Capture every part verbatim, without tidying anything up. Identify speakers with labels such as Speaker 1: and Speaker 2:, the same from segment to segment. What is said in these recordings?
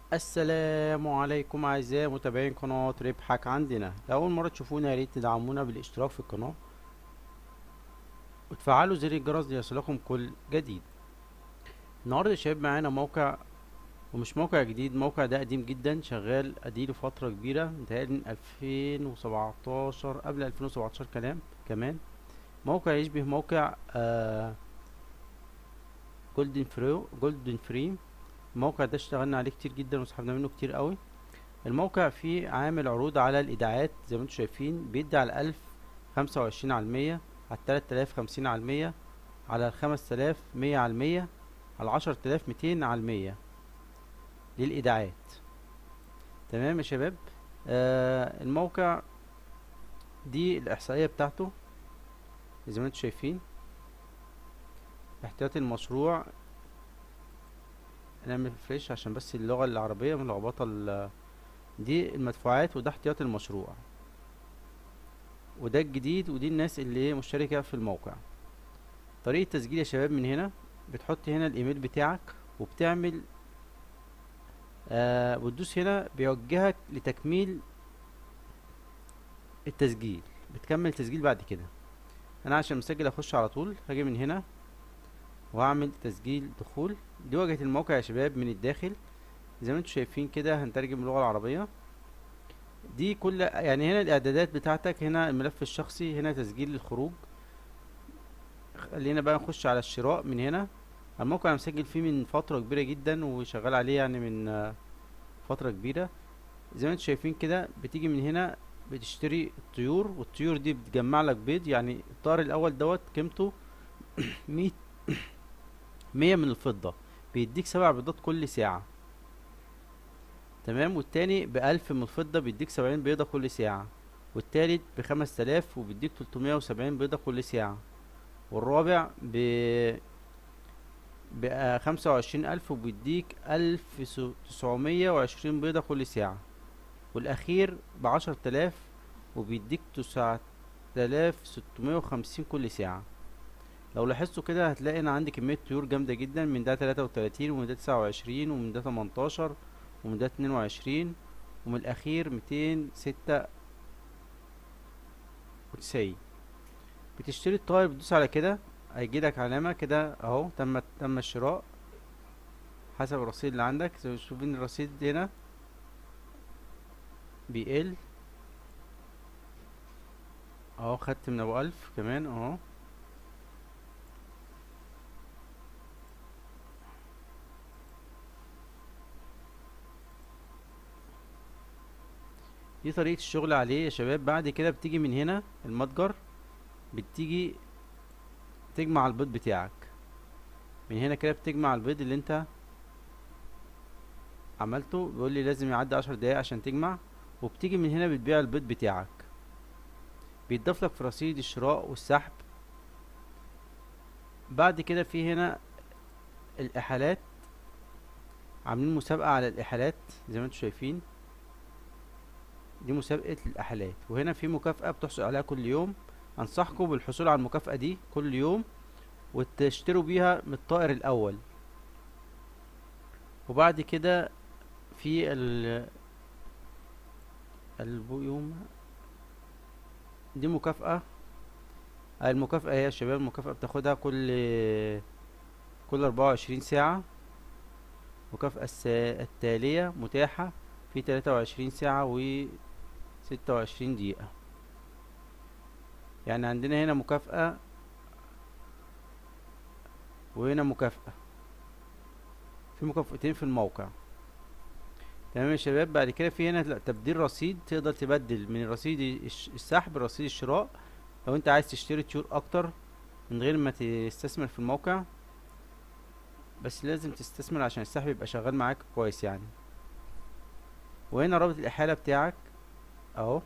Speaker 1: السلام عليكم اعزائي متابعين قناة ربحك عندنا. لأول مرة تشوفونا يا ريت تدعمونا بالاشتراك في القناة وتفعلوا زر الجرس ليصلكم كل جديد. النهاردة يا شباب معانا موقع، ومش موقع جديد، موقع ده قديم جدا شغال اديله فترة كبيرة، متهيألي من ألفين وسبعتاشر، قبل ألفين وسبعتاشر كلام كمان. موقع يشبه موقع آه جولدن فريو جولدن فري. الموقع ده اشتغلنا عليه كتير جدا وسحبنا منه كتير قوي. الموقع فيه عامل عروض على الإيداعات زي ما انتم شايفين، بيدي على الألف خمسة وعشرين على المية، على التلات آلاف خمسين على المية، على الخمس تلاف مية على المية، على عشر تلاف ميتين على المية للإيداعات. تمام يا شباب. آه الموقع دي الإحصائية بتاعته زي ما انتم شايفين. احتياطي المشروع، نعمل فريش عشان بس اللغة العربية ملخبطة. ال- دي المدفوعات وده احتياطي المشروع، وده الجديد، ودي الناس اللي مشتركة في الموقع. طريقة تسجيل يا شباب، من هنا بتحط هنا الايميل بتاعك وبتعمل آه بتدوس هنا بيوجهك لتكميل التسجيل، بتكمل تسجيل بعد كده. انا عشان مسجل اخش على طول، هاجي من هنا وهعمل تسجيل دخول. دي واجهة الموقع يا شباب من الداخل زي ما انتم شايفين كده. هنترجم اللغة العربية. دي كل يعني هنا الاعدادات بتاعتك، هنا الملف الشخصي، هنا تسجيل الخروج. خلينا بقى نخش على الشراء من هنا. الموقع انا مسجل فيه من فترة كبيرة جدا وشغال عليه يعني من آه، فترة كبيرة. زي ما انتم شايفين كده، بتيجي من هنا بتشتري الطيور، والطيور دي بتجمع لك بيض. يعني الطائر الاول دوت قيمته مية مية من الفضة، بيديك سبع بيضات كل ساعة. تمام. والتاني بألف من الفضة بيديك سبعين بيضة كل ساعة. والتالت بخمس تلاف وبيديك تلتمية وسبعين بيضة كل ساعة. والرابع ب بخمسة وعشرين ألف وبيديك ألف تسعمية وعشرين بيضة كل ساعة. والأخير بعشر تلاف وبيديك تسعة آلاف ستمية وخمسين كل ساعة. لو لاحظتوا كده هتلاقي ان عندي كمية طيور جامدة جدا، من ده تلاتة وتلاتين، ومن ده تسعة وعشرين، ومن ده تمنتاشر، ومن ده اتنين وعشرين، ومن الأخير ميتين ستة وتسعين. بتشتري الطائر، بتدوس على كده هيجيلك علامة كده اهو، تم تم الشراء حسب الرصيد اللي عندك. زي ما شايفين الرصيد هنا بيقل اهو. خدت من ابو ألف كمان اهو. دي طريقة الشغل عليه يا شباب. بعد كده بتيجي من هنا المتجر، بتيجي تجمع البيض بتاعك من هنا كده. بتجمع البيض اللي انت عملته، بيقول لي لازم يعدي عشر دقايق عشان تجمع. وبتيجي من هنا بتبيع البيض بتاعك، بيتضاف لك في رصيد الشراء والسحب. بعد كده في هنا الإحالات، عاملين مسابقة على الإحالات زي ما انتم شايفين. دي مسابقة الإحالات، وهنا في مكافأة بتحصل عليها كل يوم. أنصحكم بالحصول على المكافأة دي كل يوم وتشتروا بيها من الطائر الأول. وبعد كده في ال البيوم دي مكافأة. المكافأة هي يا شباب، المكافأة بتاخدها كل كل أربعة وعشرين ساعة. المكافأة الس- التالية متاحة في تلاتة وعشرين ساعة و ستة وعشرين دقيقة. يعني عندنا هنا مكافأة وهنا مكافأة، في مكافأتين في الموقع. تمام يا شباب. بعد كده في هنا تبديل رصيد، تقدر تبدل من رصيد الش- السحب رصيد الشراء لو انت عايز تشتري طيور اكتر من غير ما تستثمر في الموقع. بس لازم تستثمر عشان السحب يبقى شغال معاك كويس يعني. وهنا رابط الإحالة بتاعك اهو.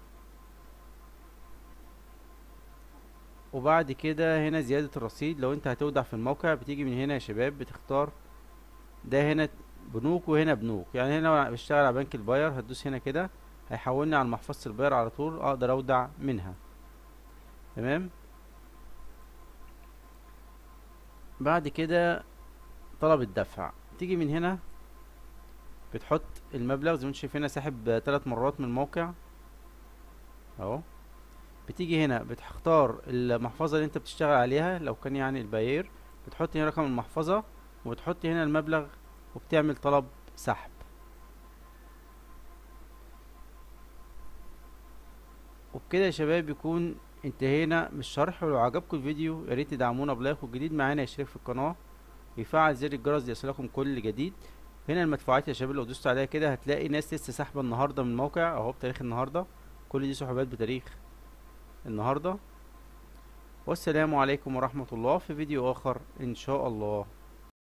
Speaker 1: وبعد كده هنا زيادة الرصيد، لو انت هتودع في الموقع بتيجي من هنا يا شباب بتختار. ده هنا بنوك وهنا بنوك. يعني هنا لو بشتغل على بنك الباير هتدوس هنا كده هيحولني على محفظة الباير على طول، اقدر اودع منها. تمام. بعد كده طلب الدفع، تيجي من هنا بتحط المبلغ زي ما انتم شايفين انا ساحب ثلاث مرات من الموقع اهو. بتيجي هنا بتختار المحفظة اللي انت بتشتغل عليها، لو كان يعني الباير بتحط هنا رقم المحفظة وبتحط هنا المبلغ وبتعمل طلب سحب. وبكده يا شباب يكون انتهينا من الشرح. ولو عجبكم الفيديو ياريت تدعمونا بلايك، والجديد معانا يشترك في القناة ويفعل زر الجرس ليصلكم كل جديد. هنا المدفوعات يا شباب لو دوست عليها كده هتلاقي ناس لسه ساحبة النهاردة من الموقع اهو بتاريخ النهاردة، كل دي سحوبات بتاريخ النهاردة. والسلام عليكم ورحمة الله في فيديو آخر إن شاء الله.